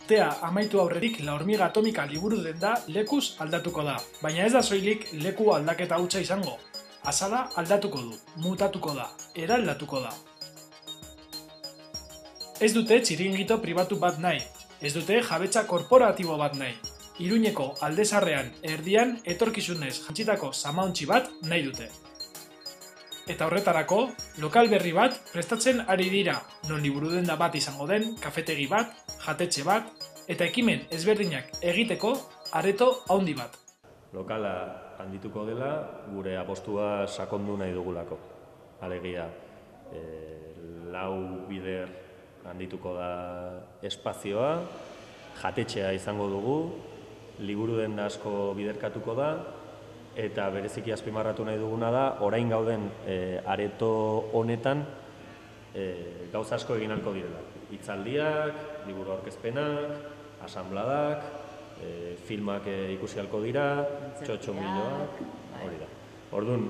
urtea amaitu aurretik La hormiga atomika liburu denda lekuz aldatuko da. Baina ez da soilik leku aldaketa hutsa izango. Azala aldatuko du, mutatuko da, eraldatuko da. Ez dute txiringito pribatu bat nahi, ez dute jabetza korporatibo bat nahi. Iruñeko aldezarrean erdian etorkizunez jantzitako zamaontzi bat nahi dute. Eta horretarako, lokal berri bat prestatzen ari dira, non liburudenda bat izango den, kafetegi bat, jatetxe bat, eta ekimen ezberdinak egiteko areto handi bat. Lokala handituko dela, gure apostua sakondu nahi dugulako. Alegia, 4 bider handituko da espazioa, jatetxea izango dugu, liburudenda asko biderkatuko da, eta bereziki azpimarratu nahi duguna da, orain gauden areto honetan gauza asko egin ahalko direla. Hitzaldiak, liburu aurkezpenak, asanbladak, filmak ikusi ahalko dira, txotxomilloak, hori da. Orduan,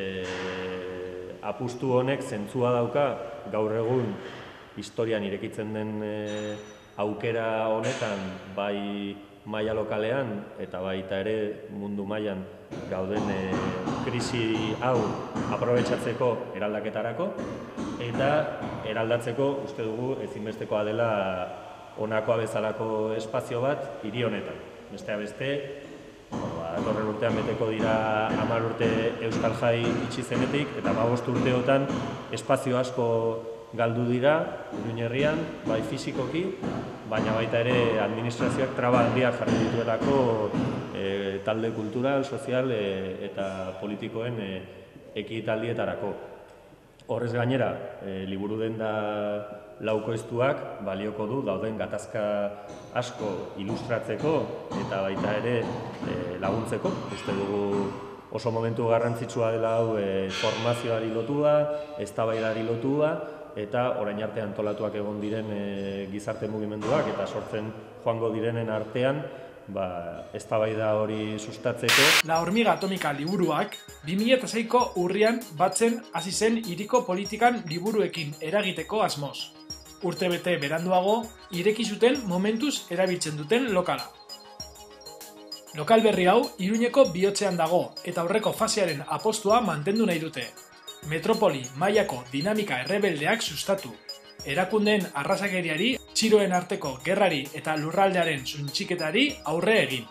apustu honek zentzua dauka gaur egun historian irekitzen den aukera honetan, bai maila lokalean eta baita ere mundu mailan gauden krisi hau aprobetxatzeko eraldaketarako eta eraldatzeko uste dugu ezinbestekoa dela honakoa bezalako espazio bat hiri honetan. Besteak beste, datorren urtean beteko dira 10 urte Euskal Jai itxi zenetik eta 15 urteotan espazio asko galdu dira Iruñ herrian, bai fisikoki, baina baita ere administrazioak traba handiak jarri dituelako talde kultural, sozial eta politikoen ekitaldietarako. Horrez gainera, liburudenda laukoiztuak balioko du dauden gatazka asko ilustratzeko eta baita ere laguntzeko. Uste dugu oso momentu garrantzitsua dela hau formazioari lotua, eztabaidari lotua, eta orain arte antolatuak egon diren gizarte mugimenduak eta sortzen joango direnen artean eztabaida hori sustatzeko. La hormiga atomika liburuak 2006ko urrian batzen hasi zen hiriko politikan liburuekin eragiteko asmoz. Urtebete beranduago ireki zuten momentuz erabiltzen duten lokala. Lokal berri hau Iruñeko bihotzean dago eta aurreko fasearen apostua mantendu nahi dute. Metropoli mailako dinamika errebeldeak sustatu, erakundeen arrazakeriari, txiroen arteko gerrari eta lurraldearen suntxiketari aurre egin.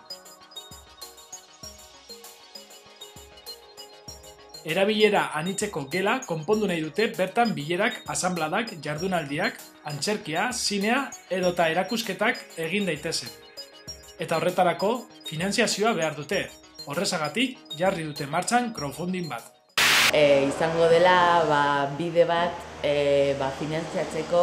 Erabilera anitzeko gela konpondu nahi dute bertan bilerak, asanbladak, jardunaldiak, antzerkia, zinea edota erakusketak egin daitezen. Eta horretarako, finanziazioa behar dute. Horrezagatik jarri dute martxan crowdfunding bat. Izango dela bide bat finantziatzeko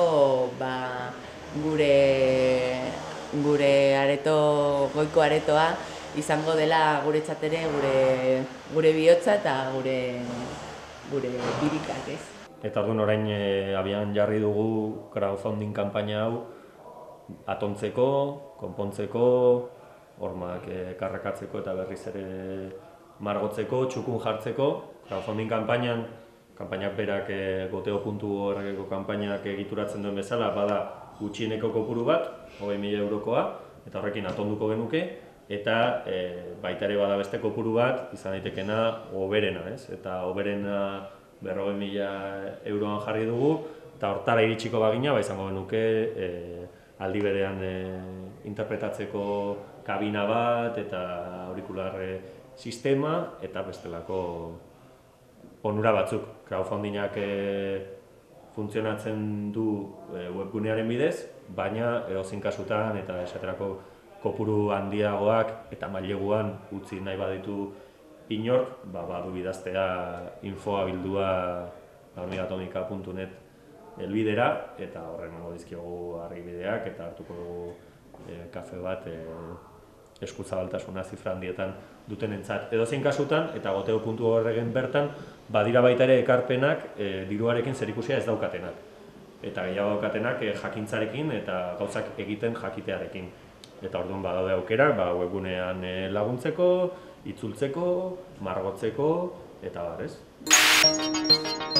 gure areto, goiko aretoa izango dela guretzat ere gure bihotza eta gure birikak, ez? Eta orduan orain abian jarri dugu crowdfunding kanpaina hau atontzeko, konpontzeko, hormak karrakatzeko eta berriz ere margotzeko, txukun jartzeko. Crowdfunding kanpainak berak goteo.org-eko kanpainak egituratzen duen bezala, bada gutxieneko kopuru bat, 20.000 eurokoa, eta horrekin atonduko genuke, eta baita ere bada beste kopuru bat, izan daitekena oberena, ez? Eta oberena 40.000 euroan jarri dugu, eta hortara iritsiko bagina, izango genuke aldi berean interpretatzeko kabina bat, eta aurikular sistema, eta bestelako onura batzuk. Crowdfundingak funtzionatzen du webgunearen bidez, baina edozein kasutan eta esaterako kopuru handiagoak eta maileguan utzi nahi baditu inork, badu bidaztea infoa bildua hormigatomika.net helbidera, eta horren emango dizkiogu argibideak eta hartuko dugu kafe bat eskuzabaltasuna zifra handietan dutenentzat. Edozein kasutan, eta goteo.org-en bertan, badira baita ere ekarpenak diruarekin zerikusia ez daukatenak. Eta gehiago daukatenak jakintzarekin eta gauzak egiten jakitearekin. Eta orduan badaude aukerak webgunean laguntzeko, itzultzeko, margotzeko, eta bar, ez?